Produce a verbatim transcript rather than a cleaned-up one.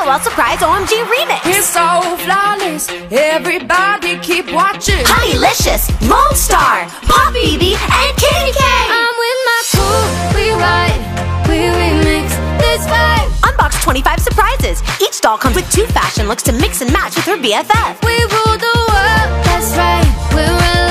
L O L Surprise O M G Remix. It's so flawless, everybody keep watching. Honeylicious, Lone Star, Pop B B, and Kitty K. I'm with my crew, we ride, we remix this vibe. Unbox twenty-five surprises. Each doll comes with two fashion looks to mix and match with her B F F. We rule the world, that's right, we're